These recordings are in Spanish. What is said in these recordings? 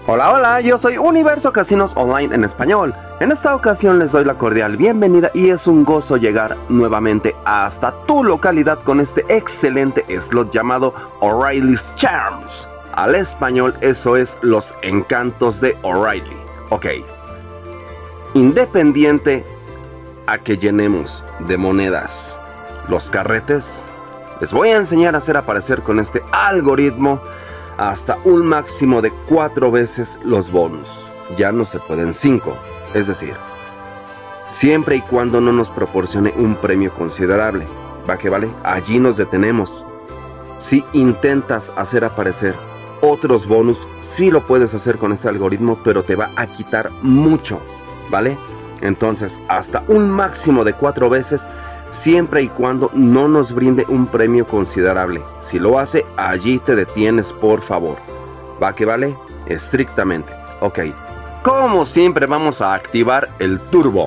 Hola, hola, yo soy Universo Casinos Online en español. En esta ocasión les doy la cordial bienvenida y es un gozo llegar nuevamente hasta tu localidad con este excelente slot llamado O'Reilly's Charms. Al español eso es los encantos de O'Reilly. Ok. Independiente a que llenemos de monedas los carretes, les voy a enseñar a hacer aparecer con este algoritmo hasta un máximo de 4 veces los bonus. Ya no se pueden 5, es decir, siempre y cuando no nos proporcione un premio considerable. ¿Va que vale? Allí nos detenemos. Si intentas hacer aparecer otros bonus, sí lo puedes hacer con este algoritmo, pero te va a quitar mucho, ¿vale? Entonces, hasta un máximo de 4 veces, siempre y cuando no nos brinde un premio considerable. Si lo hace, allí te detienes, por favor. ¿Va que vale? Estrictamente. Ok. Como siempre, vamos a activar el turbo.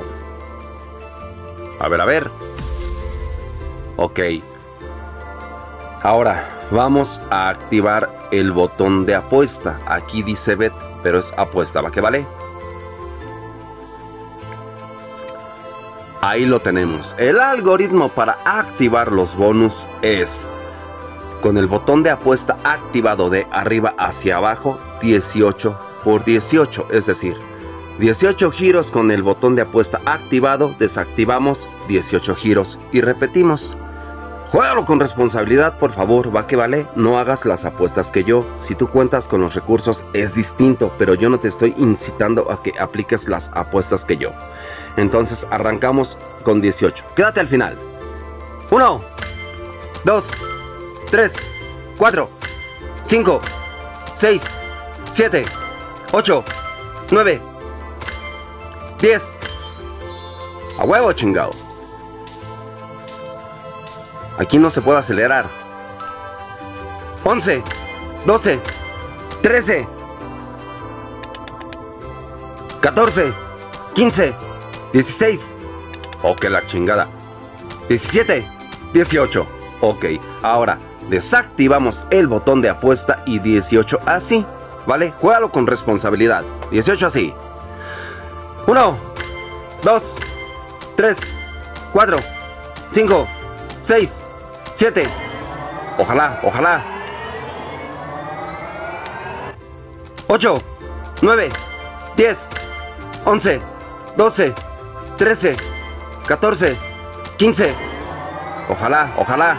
A ver. Ok. Ahora, vamos a activar el botón de apuesta. Aquí dice bet, pero es apuesta. ¿Va que vale? Ahí lo tenemos. El algoritmo para activar los bonus es con el botón de apuesta activado de arriba hacia abajo, 18 por 18, es decir, 18 giros con el botón de apuesta activado, desactivamos 18 giros y repetimos. Juégalo con responsabilidad, por favor, va que vale. No hagas las apuestas que yo. Si tú cuentas con los recursos es distinto, pero yo no te estoy incitando a que apliques las apuestas que yo. Entonces arrancamos con 18. Quédate al final. 1, 2, 3, 4, 5, 6, 7, 8, 9, 10. A huevo, chingado. Aquí no se puede acelerar. 11, 12, 13, 14, 15, 16. Ok, la chingada. 17, 18. Ok, ahora desactivamos el botón de apuesta y 18 así. ¿Vale? Juégalo con responsabilidad. 18 así. 1, 2, 3, 4, 5, 6, 7. Ojalá. 8, 9, 10, 11, 12, 13, 14, 15. Ojalá.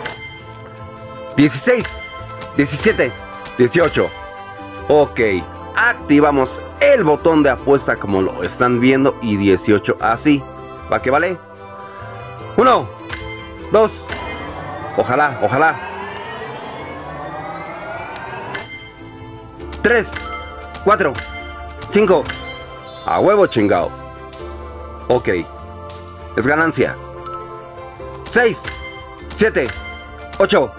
16, 17, 18. Ok, activamos el botón de apuesta como lo están viendo y 18 así. ¿Va que vale? 1, 2. Ojalá. 3, 4, 5. A huevo, chingado. Ok, es ganancia. 6, 7, 8,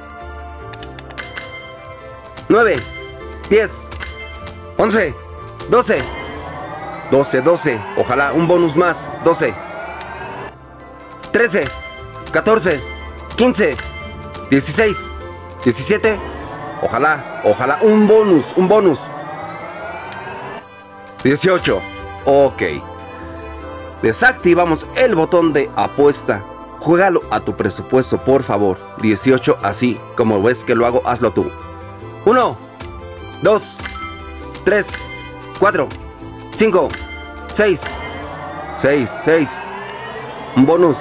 9, 10, 11, 12, 12. Ojalá un bonus más. 12, 13, 14, 15, 16, 17. Ojalá un bonus. 18. Ok. Desactivamos el botón de apuesta. Juégalo a tu presupuesto, por favor. 18 así. Como ves que lo hago, hazlo tú. 1, 2, 3, 4, 5, 6. Un bonus.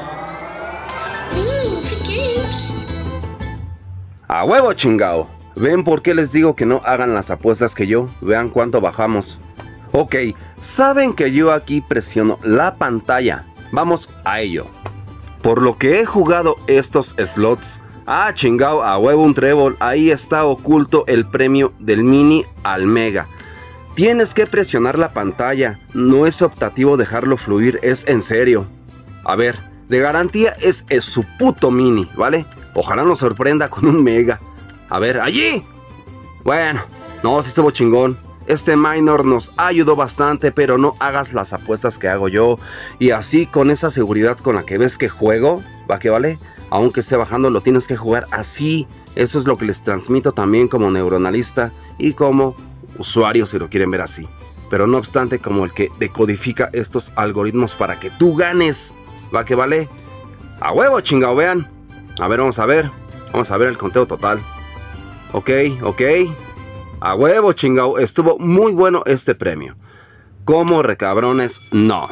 A huevo, chingao. ¿Ven por qué les digo que no hagan las apuestas que yo? Vean cuánto bajamos. Ok, saben que yo aquí presiono la pantalla. Vamos a ello. Por lo que he jugado estos slots. Chingao, a huevo un trébol. Ahí está oculto el premio del mini al mega. Tienes que presionar la pantalla. No es optativo dejarlo fluir, es en serio. A ver, de garantía es su puto mini, ¿vale? Ojalá nos sorprenda con un mega. A ver, allí. Bueno, no, sí estuvo chingón. Este minor nos ayudó bastante, pero no hagas las apuestas que hago yo. Y así, con esa seguridad con la que ves que juego, ¿va que vale? Aunque esté bajando, lo tienes que jugar así. Eso es lo que les transmito también como neuronalista y como usuario si lo quieren ver así. Pero no obstante, como el que decodifica estos algoritmos para que tú ganes. ¿Va que vale? A huevo, chingado, vean. A ver, vamos a ver. Vamos a ver el conteo total. Ok. A huevo, chingado. Estuvo muy bueno este premio. Como recabrones, no.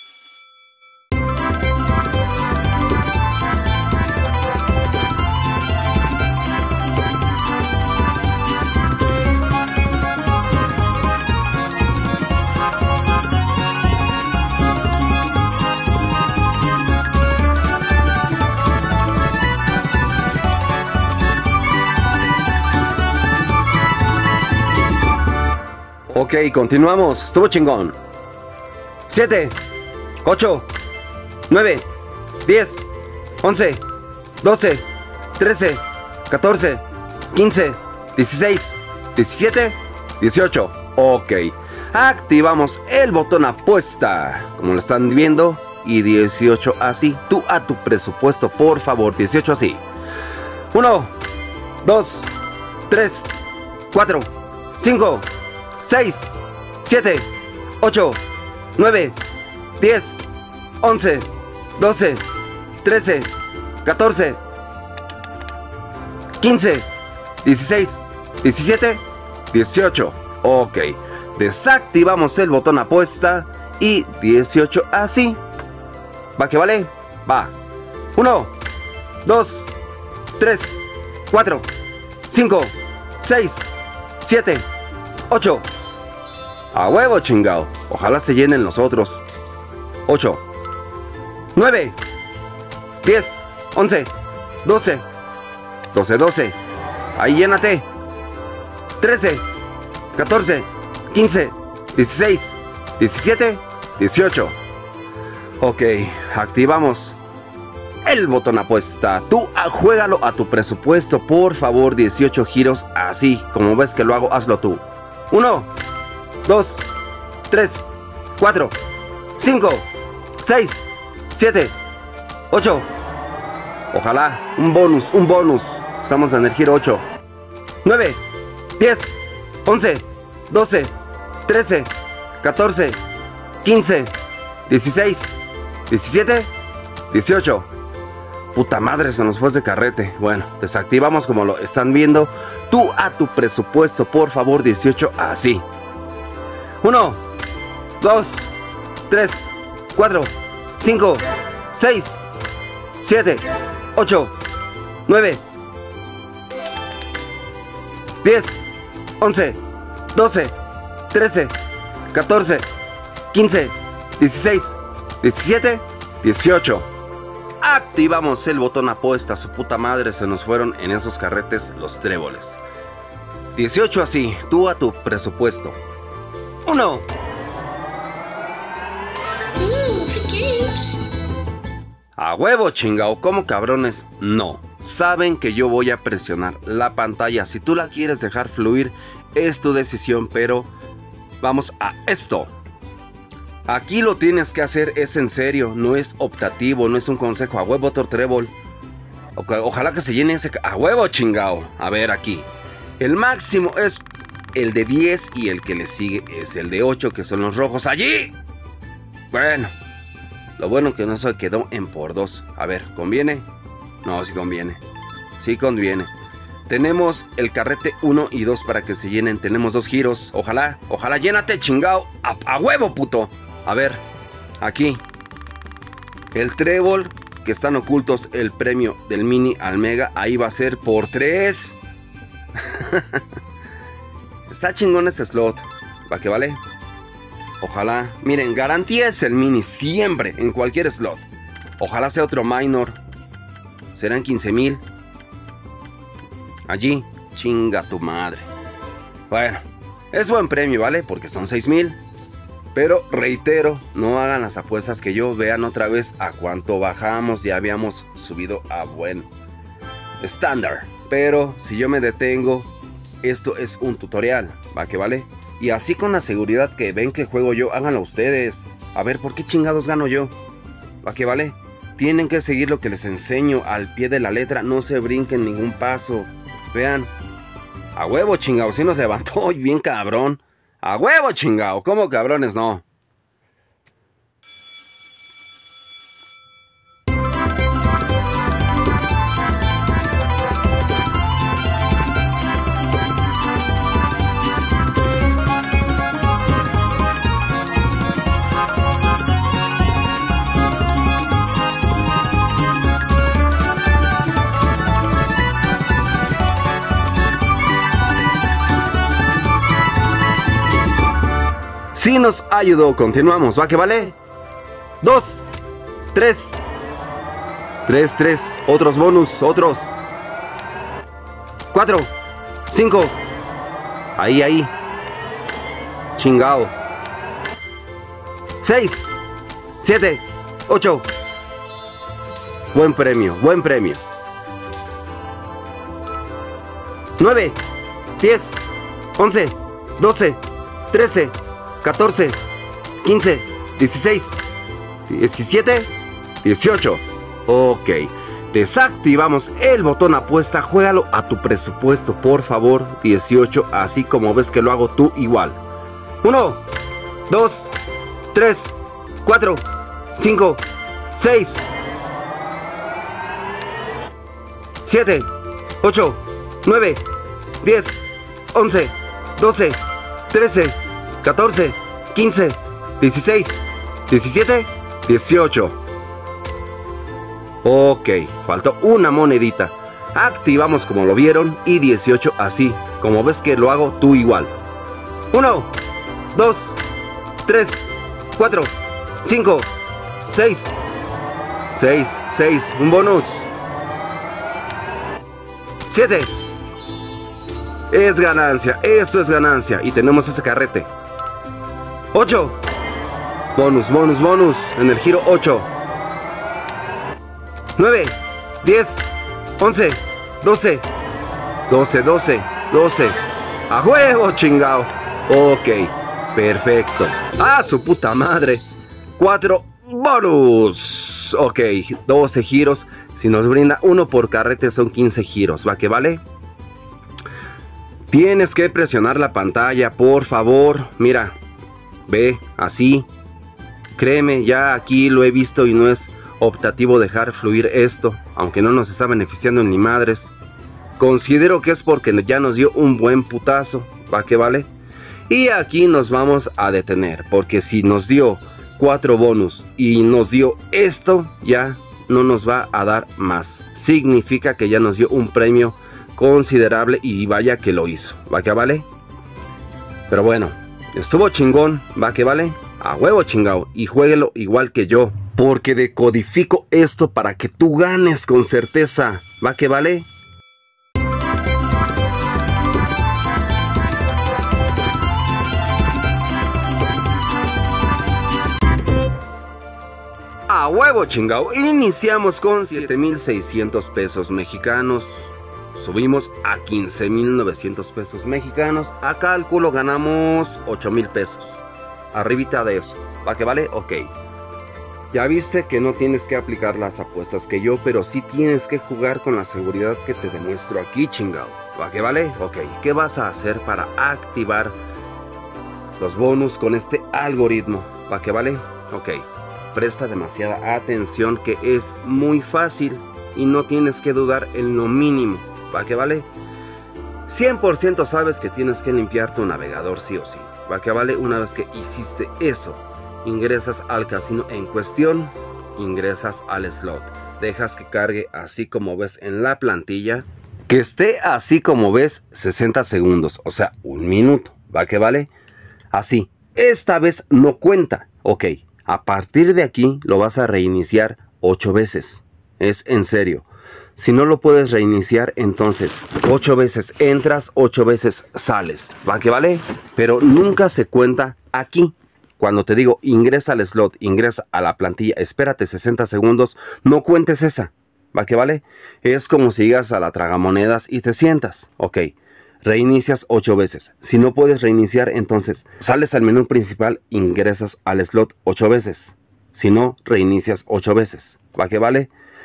Ok, continuamos. Estuvo chingón. 7, 8, 9, 10, 11, 12, 13, 14, 15, 16, 17, 18. Ok. Activamos el botón apuesta, como lo están viendo. Y 18 así. Tú a tu presupuesto, por favor. 18 así. 1, 2, 3, 4, 5, 6, 7, 8, 9, 10, 11, 12, 13, 14, 15, 16, 17, 18. Ok. Desactivamos el botón apuesta y 18 así. ¿Va que vale? Va. 1, 2, 3, 4, 5, 6, 7, 8. A huevo, chingao. Ojalá se llenen los otros. 8, 9, 10, 11, 12, 12. Ahí llénate. 13, 14, 15, 16, 17, 18. Ok, activamos el botón apuesta. Tú juégalo a tu presupuesto, por favor. 18 giros así. Como ves que lo hago, hazlo tú. 1, 2, 3, 4, 5, 6, 7, 8. Ojalá, un bonus. Estamos en el giro 8. 9, 10, 11, 12, 13, 14, 15, 16, 17, 18. Puta madre, se nos fue ese carrete. Bueno, desactivamos como lo están viendo. Tú a tu presupuesto, por favor. 18 así. 1, 2, 3, 4, 5, 6, 7, 8, 9, 10, 11, 12, 13, 14, 15, 16, 17, 18. Activamos el botón apuesta. Su puta madre, se nos fueron en esos carretes los tréboles. 18 así, tú a tu presupuesto. 1. A huevo, chingao. ¿Cómo cabrones? No. Saben que yo voy a presionar la pantalla. Si tú la quieres dejar fluir, es tu decisión, pero vamos a esto. Aquí lo tienes que hacer, es en serio, no es optativo, no es un consejo. A huevo, trébol. Ojalá que se llene ese... A huevo, chingao. A ver, aquí. El máximo es el de 10 y el que le sigue es el de 8, que son los rojos. ¡Allí! Bueno. Lo bueno que no se quedó en por 2. A ver, ¿conviene? No, sí conviene. Sí conviene. Tenemos el carrete 1 y 2 para que se llenen. Tenemos 2 giros. Ojalá llénate, chingao. A huevo, puto. A ver, aquí. El trébol, que están ocultos, el premio del mini al mega. Ahí va a ser por 3. Está chingón este slot. ¿Va que vale? Ojalá. Miren, garantía es el mini siempre, en cualquier slot. Ojalá sea otro minor. Serán 15,000. Allí, chinga tu madre. Bueno, es buen premio, ¿vale? Porque son 6,000. Pero reitero, no hagan las apuestas que yo. Vean otra vez a cuánto bajamos. Ya habíamos subido a buen estándar. Pero si yo me detengo, esto es un tutorial, ¿va que vale? Y así con la seguridad que ven que juego yo, háganlo ustedes. A ver, ¿por qué chingados gano yo? ¿Va que vale? Tienen que seguir lo que les enseño al pie de la letra. No se brinquen ningún paso. Vean. A huevo, chingao, sí nos levantó bien cabrón. A huevo, chingao, ¿cómo cabrones no? Sí nos ayudó, continuamos, ¿va que vale? 2, 3, 3, otros bonus, otros. 4, 5, ahí, chingao. 6, 7, 8, buen premio, 9, 10, 11, 12, 13, 14, 15, 16, 17, 18. Ok, desactivamos el botón apuesta. Juégalo a tu presupuesto, por favor. 18, así como ves que lo hago tú igual. 1, 2, 3, 4, 5, 6, 7, 8, 9, 10, 11, 12, 13, 14, 15, 16, 17, 18. Ok, faltó una monedita. Activamos como lo vieron y 18 así, como ves que lo hago tú igual. 1, 2, 3, 4, 5, 6, 6, un bonus. 7. Es ganancia, esto es ganancia y tenemos ese carrete. 8. Bonus en el giro 8. 9, 10, 11, 12, 12. A huevo, chingao. Ok, perfecto. ¡Ah, su puta madre! 4 bonus. Ok, 12 giros. Si nos brinda uno por carrete son 15 giros. ¿Va que vale? Tienes que presionar la pantalla, por favor. Mira, ve, así. Créeme, ya aquí lo he visto y no es optativo dejar fluir esto, aunque no nos está beneficiando ni madres. Considero que es porque ya nos dio un buen putazo, ¿va que vale? Y aquí nos vamos a detener, porque si nos dio 4 bonus y nos dio esto, ya no nos va a dar más. Significa que ya nos dio un premio considerable y vaya que lo hizo, ¿va que vale? Pero bueno, estuvo chingón, ¿va que vale? A huevo, chingao, y juéguelo igual que yo, porque decodifico esto para que tú ganes con certeza, ¿va que vale? A huevo, chingao, iniciamos con 7,600 pesos mexicanos. Subimos a 15,900 pesos mexicanos. A cálculo ganamos 8,000 pesos. Arribita de eso. ¿Va que vale? Ok. Ya viste que no tienes que aplicar las apuestas que yo, pero sí tienes que jugar con la seguridad que te demuestro aquí, chingado. ¿Va que vale? Ok. ¿Qué vas a hacer para activar los bonus con este algoritmo? ¿Va que vale? Ok. Presta demasiada atención, que es muy fácil y no tienes que dudar en lo mínimo. ¿Va que vale? 100% sabes que tienes que limpiar tu navegador sí o sí. ¿Va que vale? Una vez que hiciste eso, ingresas al casino en cuestión, ingresas al slot, dejas que cargue así como ves en la plantilla, que esté así como ves 60 segundos, o sea, un minuto. ¿Va que vale? Así, esta vez no cuenta. Ok, a partir de aquí lo vas a reiniciar 8 veces. Es en serio. Si no lo puedes reiniciar, entonces 8 veces entras, 8 veces sales. ¿Va que vale? Pero nunca se cuenta aquí. Cuando te digo ingresa al slot, ingresa a la plantilla, espérate 60 segundos, no cuentes esa. ¿Va que vale? Es como si llegas a la tragamonedas y te sientas. Ok, reinicias 8 veces. Si no puedes reiniciar, entonces sales al menú principal, ingresas al slot 8 veces. Si no, reinicias 8 veces. ¿Va que vale?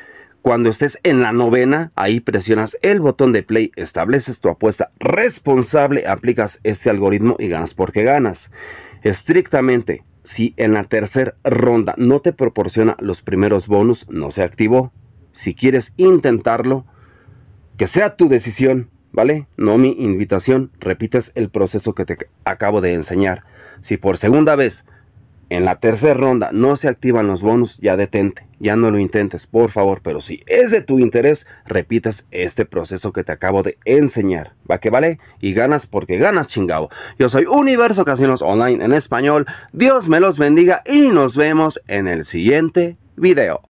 Cuando estés en la novena, ahí presionas el botón de play, estableces tu apuesta responsable, aplicas este algoritmo y ganas porque ganas. Estrictamente, si en la tercera ronda no te proporciona los primeros bonus, no se activó. Si quieres intentarlo, que sea tu decisión, ¿vale? No mi invitación. Repites el proceso que te acabo de enseñar. Si por segunda vez en la tercera ronda no se activan los bonus, ya detente, ya no lo intentes, por favor. Pero si es de tu interés, repites este proceso que te acabo de enseñar. ¿Va que vale? Y ganas porque ganas, chingao. Yo soy Universo Casinos Online en español. Dios me los bendiga y nos vemos en el siguiente video.